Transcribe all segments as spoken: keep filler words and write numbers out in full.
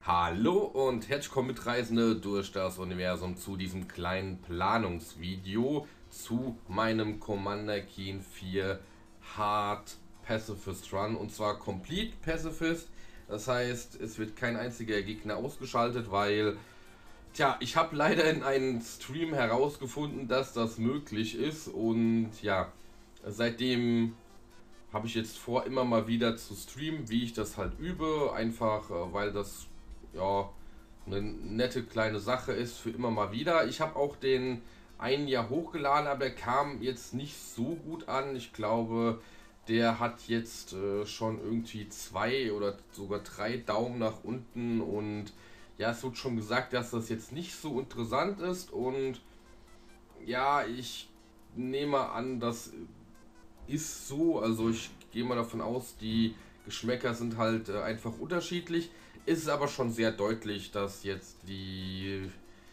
Hallo und herzlich willkommen Mitreisende durch das Universum zu diesem kleinen Planungsvideo zu meinem Commander Keen vier Hard Pacifist Run, und zwar Complete Pacifist. Das heißt, es wird kein einziger Gegner ausgeschaltet, weil, tja, ich habe leider in einem Stream herausgefunden, dass das möglich ist, und ja, seitdem habe ich jetzt vor, immer mal wieder zu streamen, wie ich das halt übe, einfach äh, weil das ja eine nette kleine Sache ist für immer mal wieder. Ich habe auch den ein Jahr hochgeladen, aber er kam jetzt nicht so gut an. Ich glaube, der hat jetzt äh, schon irgendwie zwei oder sogar drei Daumen nach unten, und ja, es wird schon gesagt, dass das jetzt nicht so interessant ist, und ja, ich nehme an, das ist so, also ich gehe mal davon aus, die Geschmäcker sind halt äh, einfach unterschiedlich. Ist aber schon sehr deutlich, dass jetzt die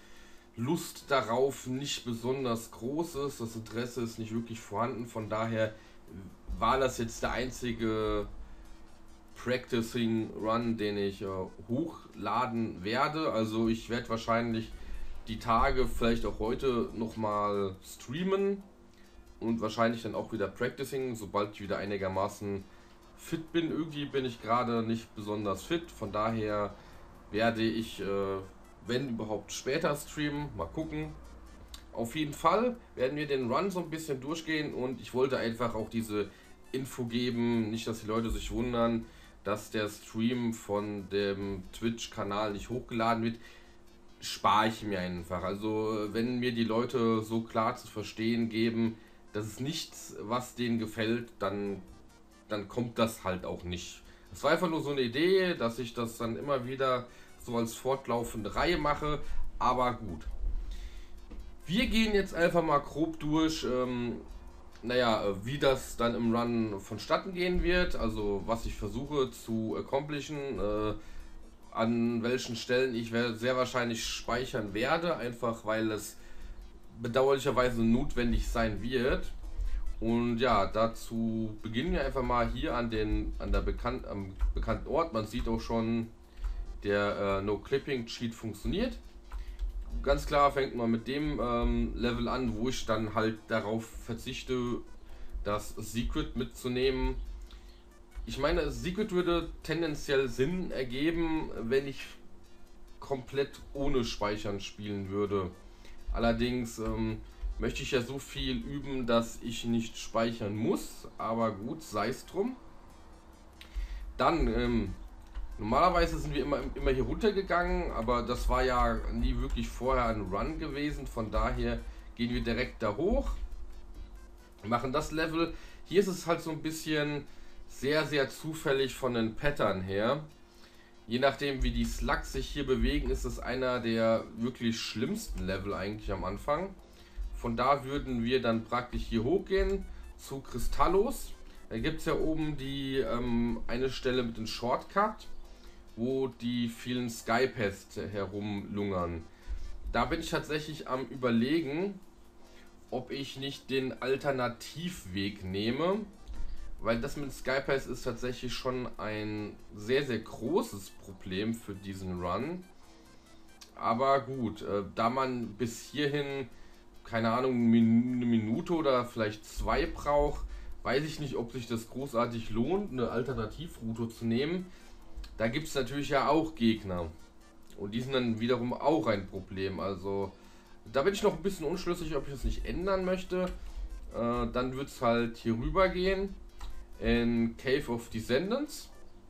Lust darauf nicht besonders groß ist. Das Interesse ist nicht wirklich vorhanden. Von daher war das jetzt der einzige Practicing Run, den ich äh, hochladen werde. Also ich werde wahrscheinlich die Tage, vielleicht auch heute, nochmal streamen und wahrscheinlich dann auch wieder Practicing, sobald ich wieder einigermaßen fit bin. Irgendwie bin ich gerade nicht besonders fit, von daher werde ich, äh, wenn überhaupt, später streamen. Mal gucken. Auf jeden Fall werden wir den Run so ein bisschen durchgehen, und ich wollte einfach auch diese Info geben, nicht, dass die Leute sich wundern, dass der Stream von dem Twitch-Kanal nicht hochgeladen wird. Spare ich mir einfach. Also wenn mir die Leute so klar zu verstehen geben, das ist nichts, was denen gefällt, dann, dann kommt das halt auch nicht. Es war einfach nur so eine Idee, dass ich das dann immer wieder so als fortlaufende Reihe mache, aber gut. Wir gehen jetzt einfach mal grob durch, ähm, naja, wie das dann im Run vonstatten gehen wird, also was ich versuche zu accomplishen, äh, an welchen Stellen ich sehr wahrscheinlich speichern werde, einfach weil es bedauerlicherweise notwendig sein wird. Und ja, dazu beginnen wir einfach mal hier an den an der bekannt, am bekannten Ort. Man sieht auch schon, der äh, No-Clipping-Cheat funktioniert. Ganz klar fängt man mit dem ähm, Level an, wo ich dann halt darauf verzichte, das Secret mitzunehmen. Ich meine, Secret würde tendenziell Sinn ergeben, wenn ich komplett ohne Speichern spielen würde. Allerdings ähm, möchte ich ja so viel üben, dass ich nicht speichern muss, aber gut, sei es drum. Dann, ähm, normalerweise sind wir immer, immer hier runtergegangen, aber das war ja nie wirklich vorher ein Run gewesen, von daher gehen wir direkt da hoch, machen das Level. Hier ist es halt so ein bisschen sehr, sehr zufällig von den Pattern her. Je nachdem, wie die Slugs sich hier bewegen, ist es einer der wirklich schlimmsten Level eigentlich am Anfang. Von da würden wir dann praktisch hier hochgehen zu Kristallos. Da gibt es ja oben die ähm, eine Stelle mit dem Shortcut, wo die vielen Skypest herumlungern. Da bin ich tatsächlich am Überlegen, ob ich nicht den Alternativweg nehme. Weil das mit Skypass ist tatsächlich schon ein sehr, sehr großes Problem für diesen Run. Aber gut, äh, da man bis hierhin, keine Ahnung, eine Minute oder vielleicht zwei braucht, weiß ich nicht, ob sich das großartig lohnt, eine Alternativroute zu nehmen. Da gibt es natürlich ja auch Gegner. Und die sind dann wiederum auch ein Problem. Also da bin ich noch ein bisschen unschlüssig, ob ich das nicht ändern möchte. Äh, dann wird es halt hier rüber gehen in Cave of Descendants.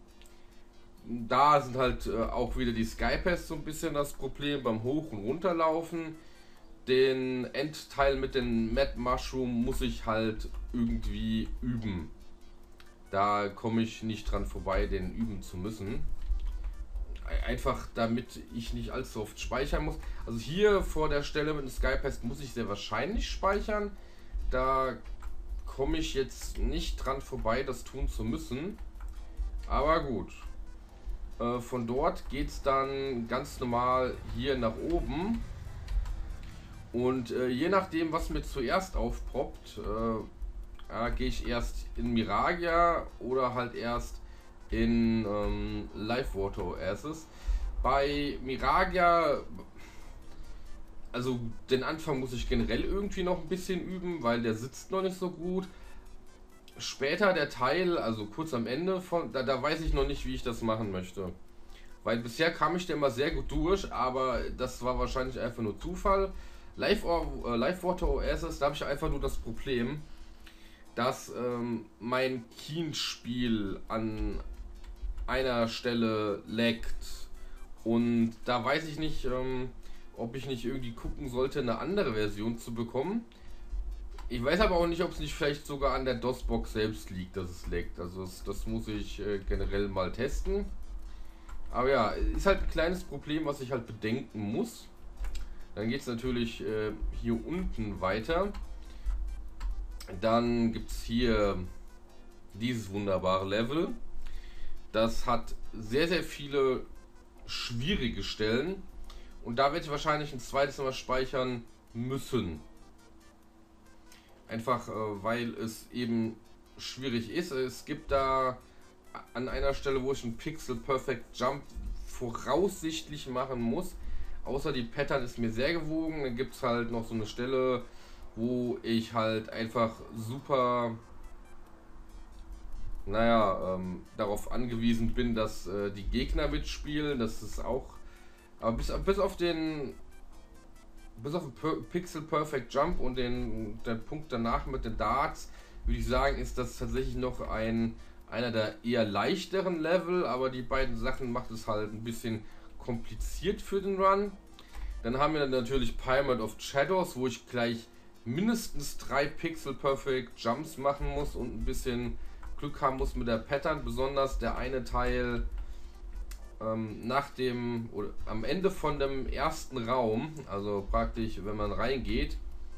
Da sind halt äh, auch wieder die Skypass so ein bisschen das Problem beim Hoch- und Runterlaufen. Den Endteil mit den Mad Mushroom muss ich halt irgendwie üben. Da komme ich nicht dran vorbei, den üben zu müssen. Einfach damit ich nicht allzu oft speichern muss. Also hier vor der Stelle mit dem Skypass muss ich sehr wahrscheinlich speichern. Da komme ich jetzt nicht dran vorbei, das tun zu müssen. Aber gut. Äh, von dort geht es dann ganz normal hier nach oben. Und äh, je nachdem, was mir zuerst aufpoppt, äh, äh, gehe ich erst in Miragia oder halt erst in ähm, Live Water Oasis. Bei Miragia, also den Anfang muss ich generell irgendwie noch ein bisschen üben, weil der sitzt noch nicht so gut. Später der Teil, also kurz am Ende, von da, da weiß ich noch nicht, wie ich das machen möchte. Weil bisher kam ich da immer sehr gut durch, aber das war wahrscheinlich einfach nur Zufall. Live, äh, Live Water O S ist, da habe ich einfach nur das Problem, dass ähm, mein Keen-Spiel an einer Stelle laggt. Und da weiß ich nicht, ähm, ob ich nicht irgendwie gucken sollte, eine andere Version zu bekommen. Ich weiß aber auch nicht, ob es nicht vielleicht sogar an der DOS-Box selbst liegt, dass es laggt. Also das, das muss ich äh, generell mal testen. Aber ja, ist halt ein kleines Problem, was ich halt bedenken muss. Dann geht es natürlich äh, hier unten weiter. Dann gibt es hier dieses wunderbare Level. Das hat sehr, sehr viele schwierige Stellen. Und da werde ich wahrscheinlich ein zweites Mal speichern müssen. Einfach äh, weil es eben schwierig ist. Es gibt da an einer Stelle, wo ich einen Pixel Perfect Jump voraussichtlich machen muss. Außer die Pattern ist mir sehr gewogen. Dann gibt es halt noch so eine Stelle, wo ich halt einfach super, naja, ähm, darauf angewiesen bin, dass äh, die Gegner mitspielen. Das ist auch, aber bis, bis auf den, bis auf den per Pixel Perfect Jump und den, den Punkt danach mit den Darts, würde ich sagen, ist das tatsächlich noch ein, einer der eher leichteren Level, aber die beiden Sachen macht es halt ein bisschen kompliziert für den Run. Dann haben wir natürlich Pyramid of Shadows, wo ich gleich mindestens drei Pixel Perfect Jumps machen muss und ein bisschen Glück haben muss mit der Pattern. Besonders der eine Teil ähm, nach dem oder am Ende von dem ersten Raum, also praktisch wenn man reingeht.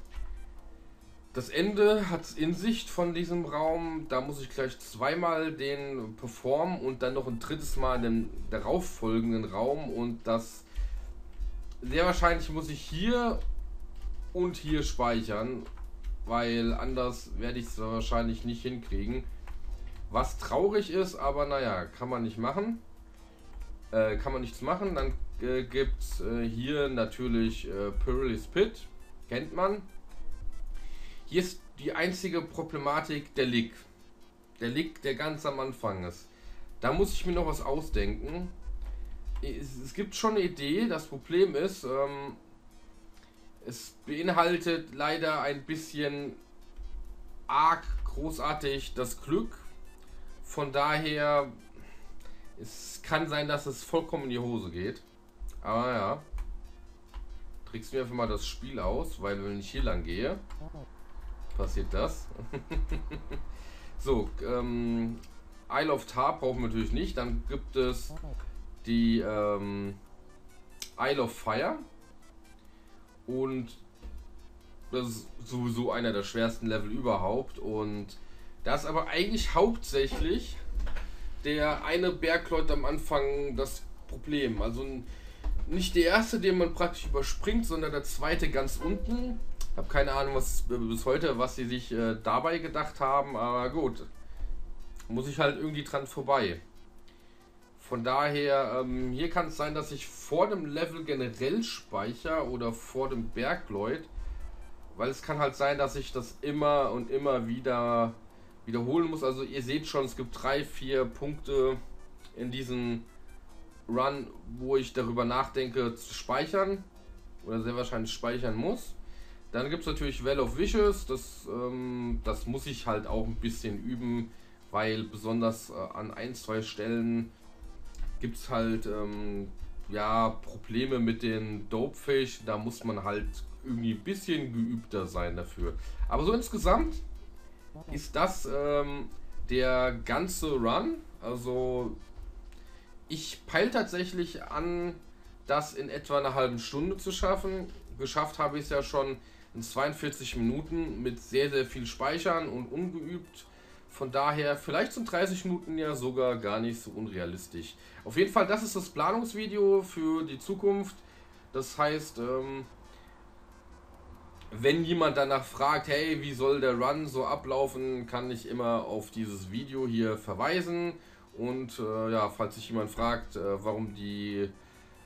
Das Ende hat es in sich von diesem Raum, da muss ich gleich zweimal den performen und dann noch ein drittes Mal in den darauf folgenden Raum, und das sehr wahrscheinlich muss ich hier und hier speichern, weil anders werde ich es wahrscheinlich nicht hinkriegen. Was traurig ist, aber naja, kann man nicht machen. Äh, kann man nichts machen. Dann äh, gibt es äh, hier natürlich äh, Perilous Pit, kennt man. Hier ist die einzige Problematik der Lick. Der Lick, der ganz am Anfang ist. Da muss ich mir noch was ausdenken. Es, es gibt schon eine Idee. Das Problem ist, ähm, es beinhaltet leider ein bisschen arg großartig das Glück. Von daher, es kann sein, dass es vollkommen in die Hose geht. Aber ja. Trickst mir einfach mal das Spiel aus, weil wenn ich hier lang gehe, passiert das. So, ähm, Isle of Tar brauchen wir natürlich nicht. Dann gibt es die ähm, Isle of Fire. Und das ist sowieso einer der schwersten Level überhaupt. Und da ist aber eigentlich hauptsächlich der eine Bergleut am Anfang das Problem. Also nicht der erste, den man praktisch überspringt, sondern der zweite ganz unten. Ich habe keine Ahnung, was bis heute, was sie sich äh, dabei gedacht haben, aber gut. Muss ich halt irgendwie dran vorbei. Von daher, ähm, hier kann es sein, dass ich vor dem Level generell speichere oder vor dem Bergleut. Weil es kann halt sein, dass ich das immer und immer wieder wiederholen muss. Also ihr seht schon, es gibt drei, vier Punkte in diesem Run, wo ich darüber nachdenke zu speichern. Oder sehr wahrscheinlich speichern muss. Dann gibt es natürlich Well of Wishes, das, ähm, das muss ich halt auch ein bisschen üben, weil besonders äh, an ein, zwei Stellen gibt es halt ähm, ja, Probleme mit den Dopefish, da muss man halt irgendwie ein bisschen geübter sein dafür. Aber so insgesamt ist das ähm, der ganze Run, also ich peile tatsächlich an, das in etwa einer halben Stunde zu schaffen. Geschafft habe ich es ja schon in zweiundvierzig Minuten mit sehr, sehr viel Speichern und ungeübt. Von daher, vielleicht sind dreißig Minuten ja sogar gar nicht so unrealistisch. Auf jeden Fall, das ist das Planungsvideo für die Zukunft. Das heißt, ähm, wenn jemand danach fragt, hey, wie soll der Run so ablaufen, kann ich immer auf dieses Video hier verweisen. Und äh, ja, falls sich jemand fragt, äh, warum die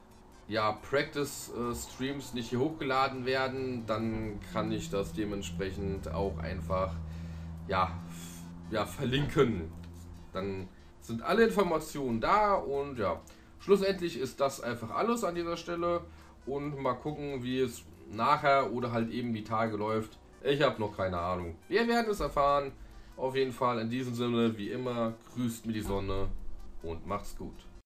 ja, Practice-Streams nicht hier hochgeladen werden, dann kann ich das dementsprechend auch einfach ja, ja, verlinken. Dann sind alle Informationen da und ja, schlussendlich ist das einfach alles an dieser Stelle und mal gucken, wie es nachher oder halt eben die Tage läuft. Ich habe noch keine Ahnung. Wir werden es erfahren. Auf jeden Fall in diesem Sinne, wie immer, grüßt mir die Sonne und macht's gut.